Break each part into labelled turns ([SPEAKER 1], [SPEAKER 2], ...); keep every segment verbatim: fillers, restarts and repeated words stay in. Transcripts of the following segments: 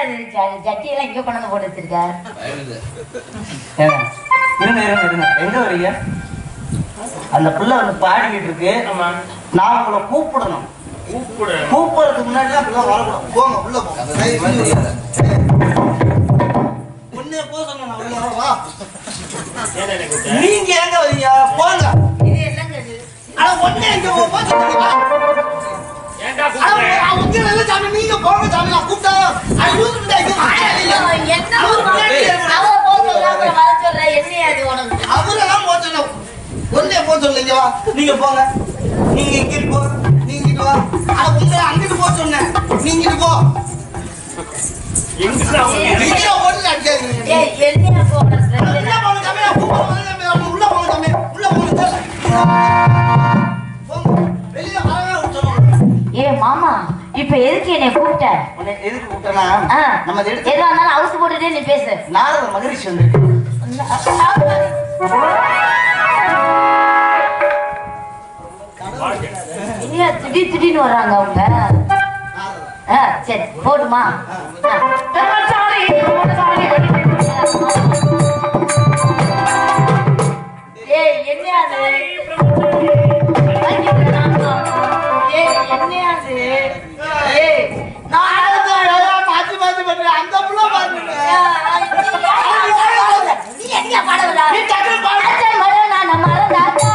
[SPEAKER 1] ஜட்டியெல்லாம் இங்க கொண்டு போட்டு வச்சிருக்காரு.
[SPEAKER 2] எங்க வரீங்க? அந்த பிள்ளை வந்து பாடிக்கிட்டு இருக்கு. நான் உங்களை கூப்பிடணும். கூப்பிடுறதுக்கு முன்னாடி வரக்கூடாது. போங்க உள்ள போங்க. ஒன்னே போ சொன்ன உள்ள வா. நீங்க எங்க வரீங்க? போங்க.
[SPEAKER 1] இது என்னங்க இது?
[SPEAKER 2] அட ஒண்ணே இங்க போ சொல்லுங்க. ஏன்டா கூப்பிடுற? அவங்க நல்ல சாமி நீங்க போங்க சாமி நான் கூப்பிட்டா. ஐ யூஸ் பண்ணி ஐயோ
[SPEAKER 1] என்ன அவ போ சொல்றாங்க வர சொல்ற என்னையா அது உனக்கு?
[SPEAKER 2] அவரெல்லாம் போ சொன்ன. ஒண்ணே போ சொல்லுங்க வா. நீங்க போங்க. நீங்க இங்க போ. நீங்க இங்க வா. அட உங்க அங்கிட்டு போ சொன்னேன். நீங்க இங்க போ. எங்கடா நீங்க ஓடுங்க அடிக்காதீங்க.
[SPEAKER 1] ஏய் என்னையா போறது?
[SPEAKER 2] உள்ள போங்க சாமி நான் கூப்பிடுறேன். உள்ள போங்க சாமி. உள்ள போங்க சாமி. போங்க. வெளிய வரவே விட்டுறோம்.
[SPEAKER 1] ஏ மாமா இப்ப எதுக்கு என்னை கூப்பிட்ட?
[SPEAKER 2] உன்னை எதுக்கு கூப்பிட்டனா? நம்ம எடுத்து
[SPEAKER 1] எதுவா இருந்தாலும் ஹவுஸ் போட்டுட்டே நீ பேசு.
[SPEAKER 2] நாரத மகரிஷி வந்திருக்கு.
[SPEAKER 1] இல்லையா திடீர் திடீர்னு வர்றாங்க அவங்க. ஆ சரி போடுமா? ஏய் என்னையா அது? ஏய் என்னையா அது? ஏய்
[SPEAKER 2] நான் மாத்தி மாத்தி பண்றேன். அந்த புள்ள பாருங்க.
[SPEAKER 1] நீ எங்க பாடவடா?
[SPEAKER 2] நீ டக்கு பாடு.
[SPEAKER 1] மரனா நம்ம ராஜா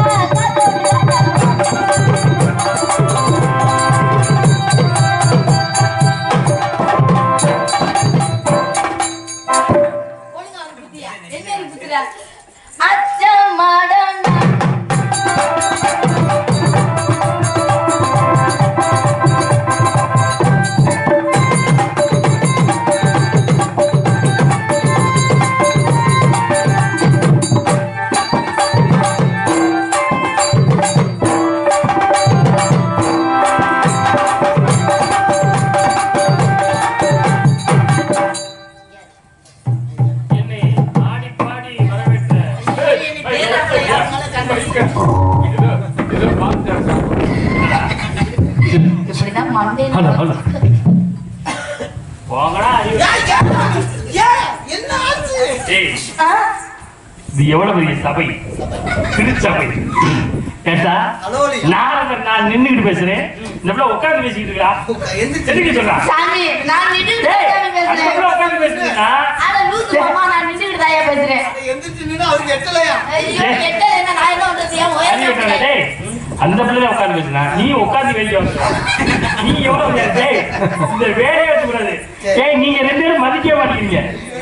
[SPEAKER 1] ஒழுங்கா குத்தியா? என்ன குத்துறா? அச்சா மரனா இப்படிதான் மண்டே
[SPEAKER 3] போங்கடா.
[SPEAKER 2] என்ன ஆச்சு?
[SPEAKER 3] ஏய் இது எவ்வளவு பெரிய சபை, திருச்சபை. கேட்டா நான் நான் நின்னுகிட்டு பேசுறேன், இந்த பிள்ளை உட்கார்ந்து பேசிக்கிட்டு இருக்கா. எதுக்கு சொல்றா?
[SPEAKER 1] சாமி நான் நின்னுட்டு பேசுறேன்.
[SPEAKER 3] உட்கார்ந்து பேசுறீங்களா?
[SPEAKER 1] அட லூசு மாமா நான் நின்னுட்டு தான் பேசுறேன்.
[SPEAKER 2] எந்திரிச்சு நின்னு அவருக்கு எட்டலையா?
[SPEAKER 1] ஐயோ எட்ட என்ன நான் என்ன பண்றது? ஏன் ஒரே
[SPEAKER 3] டேய் அந்த பிள்ளை உட்கார்ந்து பேசுனா நீ உட்கார்ந்து வெளிய வர. நீ எவ்வளவு டேய் இந்த வேலைய எடுத்துறது. டேய் நீங்க ரெண்டு பேரும் மதிக்கவே மாட்டீங்க.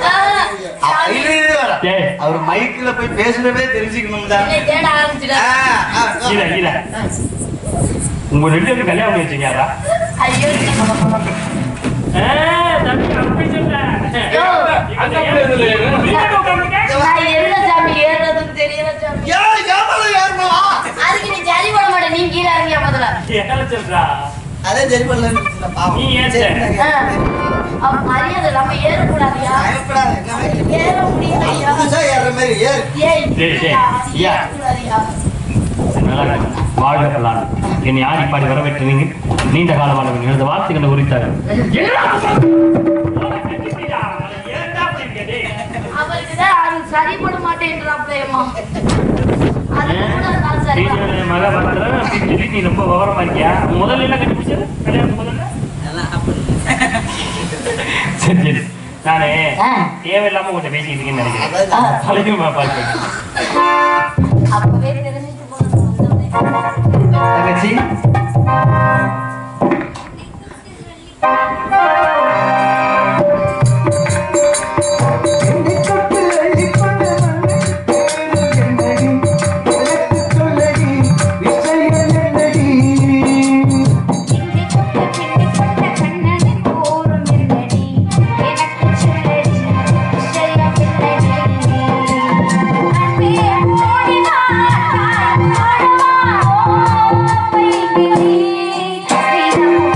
[SPEAKER 2] டேய் அவர் மைக்ல போய் பேசுறதே தெரிஞ்சுக்கணும்டா.
[SPEAKER 1] நீ தேட ஆரம்பிச்சிடா.
[SPEAKER 3] இல்ல இல்ல உங்க ரெண்டு பேரும் கல்யாணம் பண்ணி வச்சீங்கடா.
[SPEAKER 1] ஐயோ
[SPEAKER 3] ஏ தம்பி அப்படி சொல்ற.
[SPEAKER 1] யோ
[SPEAKER 3] அந்த பிள்ளை
[SPEAKER 1] நான் என்ன சாமி ஏறதுன்னு தெரியல சாமி.
[SPEAKER 2] யா யாமல யாருமா?
[SPEAKER 1] அதுக்கு நீ ஜாலி பண்ண மாட்டே. நீ கீழ இறங்கியா முதல்ல.
[SPEAKER 3] என்ன சொல்றா?
[SPEAKER 2] அதே ஜெரி பண்ணலன்னு பாவம்.
[SPEAKER 3] நீ ஏத்த
[SPEAKER 1] அவ மரியாதை நம்ம ஏற கூடாதியா?
[SPEAKER 2] பயப்படாத.
[SPEAKER 1] ஏற முடியலையா?
[SPEAKER 2] புதுசா ஏற மாதிரி ஏறு.
[SPEAKER 1] ஏய்
[SPEAKER 3] டேய் டேய் யா வாழ்க்கலாம். என்னை ஆடி பாடி வரவேற்றீங்க. நீண்ட காலமான எனது வாழ்த்துக்களை உரித்தாங்க.
[SPEAKER 1] அவருக்குதான் அது சரிபட மாட்டேன்றாப்லையம்மா. அது கூட நான் சரி
[SPEAKER 3] மக பண்ற நீ ரொம்ப விவரமா இருக்கியா? முதல்ல என்ன கண்டுபிடிச்சது கல்யாணம் முதல்ல? சரி சரி நானே தேவையில்லாம உங்கள்கிட்ட பேசிக்கிட்டு இருக்கேன்னு நினைக்கிறேன். தலைக்குமா பார்க்க
[SPEAKER 1] அப்பவே தெரிஞ்சுட்டு போனது
[SPEAKER 2] தங்கச்சி
[SPEAKER 4] Thank you.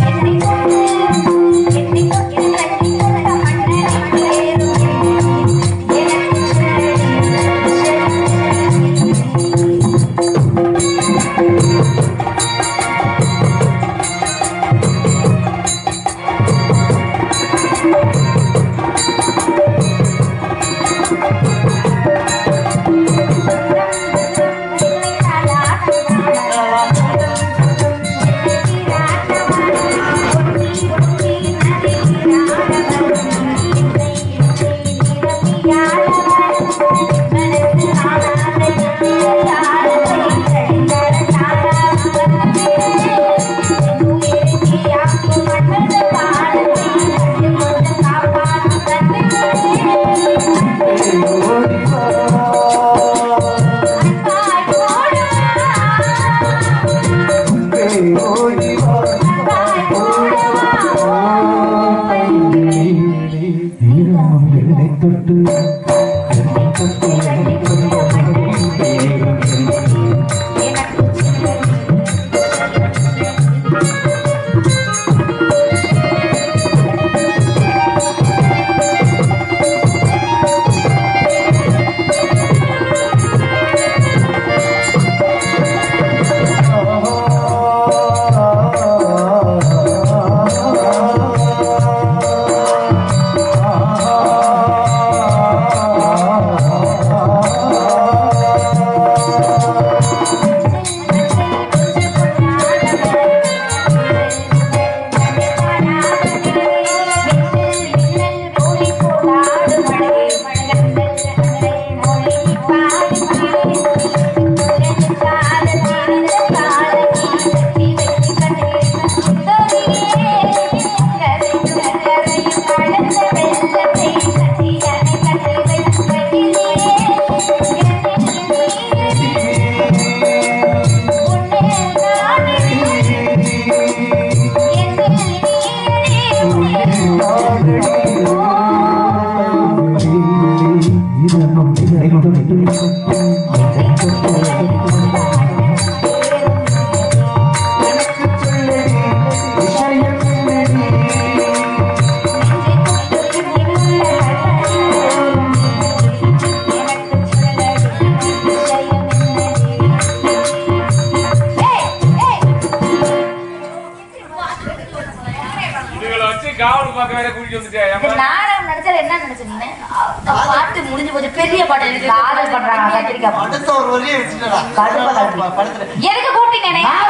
[SPEAKER 1] நாடகம் நடிச்சது என்ன நினைச்சீங்க? பாட்டு முடிஞ்சு போச்சு. பெரிய பாட்டு காதல் பண்றாங்க. கத்திரிக்காய்
[SPEAKER 2] அடுத்த ஒரு வழியை வச்சுட்டா
[SPEAKER 1] எனக்கு கூப்பிட்டீங்க.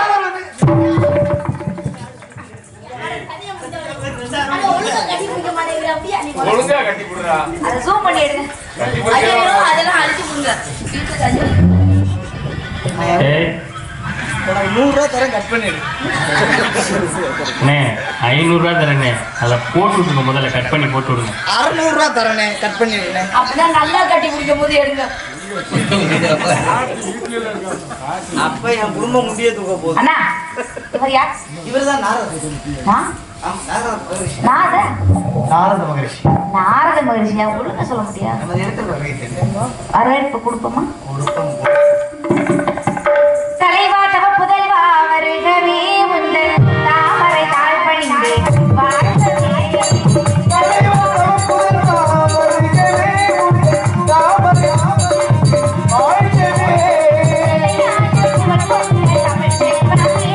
[SPEAKER 3] ஒழுங்கா கட்டி போடுறா.
[SPEAKER 1] அதை ஜூம் பண்ணி எடுங்க. அதெல்லாம் அழிச்சு போடுங்க.
[SPEAKER 2] நூறு ரூபா தரேன், கட் பண்ணிடு.
[SPEAKER 3] ஐநூறு ரூபா தரேனே, அதை போட்டு விட்டுங்க. முதல்ல கட் பண்ணி போட்டு விடுங்க.
[SPEAKER 2] அறுநூறு ரூபா தரேனே, கட் பண்ணிடுறேன்.
[SPEAKER 1] அப்பதான் நல்லா கட்டி பிடிக்கும் போது எடுங்க.
[SPEAKER 2] அப்ப என் குடும்பம் முடிய தூக்க போகுது.
[SPEAKER 1] அண்ணா இவர் யார்?
[SPEAKER 2] இவர்தான் நாரத நாரத மகரிஷி.
[SPEAKER 1] நாரத மகரிஷியா? ஒழுங்கா சொல்ல முடியாது.
[SPEAKER 2] நம்ம இடத்துல
[SPEAKER 1] வரவேற்பு கொடுப்போமா?
[SPEAKER 2] கொடுப்போம்.
[SPEAKER 1] தலைவா தவ புதல்வா வருகவே முந்தன் தாமரை தாழ் பணிந்து வாழ்த்தவே. தலைவா தவ புதல்வா வருகவே முந்தன் தாமரை வாழ்த்தவே. தமிழ் செல்வனே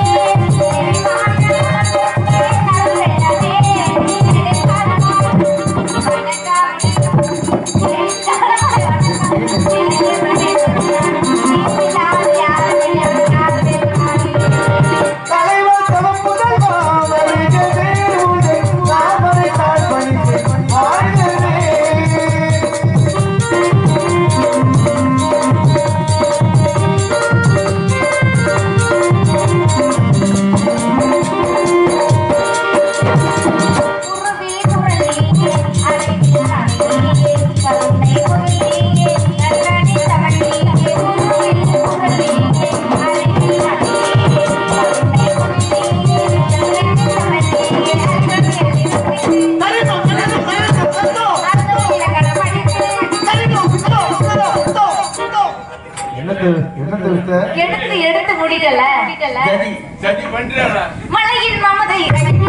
[SPEAKER 1] எடுத்து எடுத்து முடிடல மலையின் மமதை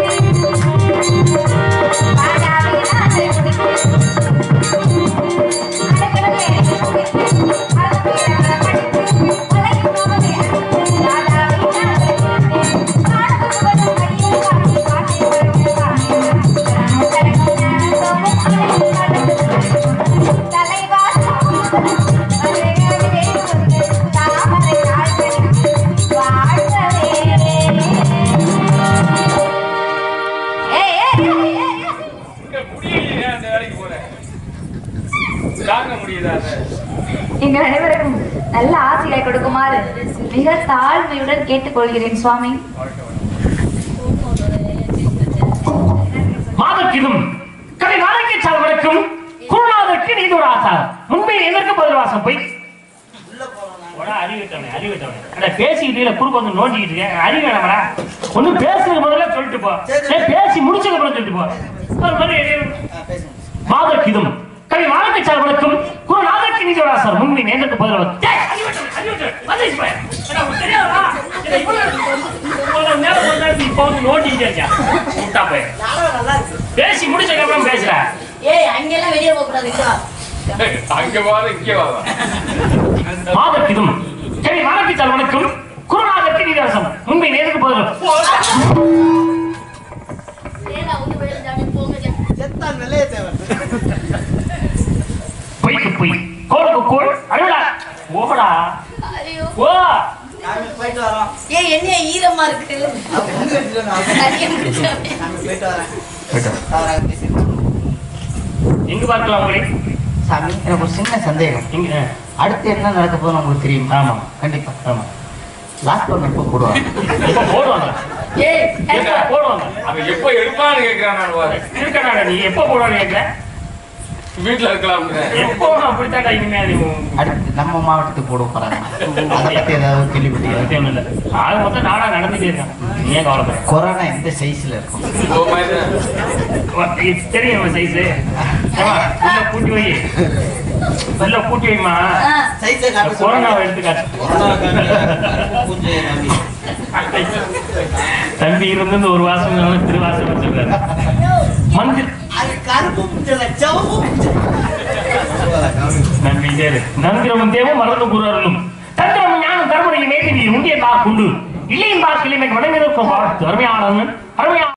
[SPEAKER 1] எங்கள் அனைவருக்கும் நல்ல ஆசையை கொடுக்குமாறு மிக தாழ்மையுடன் கேட்டுக்கொள்கிறேன் சுவாமி.
[SPEAKER 3] மாதக்கிதும் கலை நாளைக்கு சால்வருக்கும் குருநாதருக்கு நீது ஒரு ஆசார் முன்பே எதற்கு பதில் வாசம் போய் அறிவித்தவனே அறிவித்தவனே அட பேசிக்கிட்டு குறுக்கு வந்து நோண்டிக்கிட்டு இருக்கேன். அறிவு வேணாமடா. ஒண்ணு பேசுறது முதல்ல சொல்லிட்டு போ. பேசி முடிச்சதுக்கு அப்புறம் சொல்லிட்டு போ. மாதக்கிதும் கலை இப்போ வந்து நோட்டிக்கிட்டே இருக்கான் முட்டா போய்
[SPEAKER 2] நல்லா இருக்கு.
[SPEAKER 3] பேசி முடிச்சதுக்கு அப்புறம் பேசுறேன்.
[SPEAKER 1] ஏய் அங்கெல்லாம் வெளியே போக கூடாது
[SPEAKER 4] அங்க வாத இங்க வாத
[SPEAKER 3] மாதத்திலும் சரி வணக்கிச்சால் வணக்கம் குருநாதற்கு நீதாசம் முன்பை நேருக்கு போதும்
[SPEAKER 1] ஏடா வந்து போய் போங்க
[SPEAKER 2] செத்தான் நிலைய தேவன்.
[SPEAKER 3] பொய்க்கு பொய் கோளுக்கு கோள் அழுடா ஓடா
[SPEAKER 1] ஐயோ
[SPEAKER 3] ஓ
[SPEAKER 2] நாங்க போயிட்டு வரோம்.
[SPEAKER 1] ஏய் என்ன ஈரமா இருக்கு
[SPEAKER 2] அப்ப உங்க வீட்டுல நான்
[SPEAKER 1] சரியா பிடிச்சா
[SPEAKER 2] நாங்க போயிட்டு வரேன். அவராக பேசிட்டு.
[SPEAKER 3] எங்க பார்க்கலாம் உங்களை
[SPEAKER 5] சாமி எனக்கு ஒரு சின்ன சந்தேகம்.
[SPEAKER 3] இங்க
[SPEAKER 5] அடுத்து என்ன நடக்க போகுதுன்னு உங்களுக்கு தெரியும்?
[SPEAKER 3] ஆமா
[SPEAKER 5] கண்டிப்பா.
[SPEAKER 3] ஆமா
[SPEAKER 5] லாக்டவுன் எப்போ போடுவாங்க?
[SPEAKER 3] இப்ப போடுவாங்க
[SPEAKER 1] ஏய்
[SPEAKER 3] எப்ப போடுவாங்க
[SPEAKER 4] அவன் எப்ப எடுப்பான்னு கேட்கிறான் நான் பாரு.
[SPEAKER 3] இருக்கடா நீ எப்ப போடுவாங்க கேட்க
[SPEAKER 4] வீட்டுல இருக்கலாம்
[SPEAKER 3] எப்போ அப்படித்தாண்டா இனிமே நீ
[SPEAKER 5] அடுத்து நம்ம மாவட்டத்துக்கு போட போறாங்க. அதை பத்தி ஏதாவது கேள்விப்பட்டீங்க?
[SPEAKER 3] தேவை இல்லை ஆக மொத்தம் நாடா நடந்துட்டே இருக்கான் நீ ஏன் கவலைப்பட
[SPEAKER 5] கொரோனா எந்த சைஸ்ல இருக்கும்?
[SPEAKER 3] தெரியும் சைஸு உள்ள கூட்டி வை உள்ள கூட்டி வைமா
[SPEAKER 2] சைஸை காட்ட சொல்லுங்க.
[SPEAKER 3] கொரோனாவை எடுத்து காட்டு
[SPEAKER 2] கொரோனா காட்ட பூஜை நம்பி.
[SPEAKER 3] தம்பி இருந்து ஒரு வாசம் திருவாசம் வச்சிருக்காரு மந்திர
[SPEAKER 2] அது கருப்பு பூஜை இல்ல, சிவப்பு பூஜை.
[SPEAKER 3] நன்றி சேரு நந்திரமும் தேவும் மறந்து கூறலும் தந்திரமும் ஞானம் தர்மனையும் மேதினியும் உண்டிய பா குண்டு இல்லையும் பா கிளிமை வணங்கிருக்கும் வாழ்த்து அருமையான அருமையான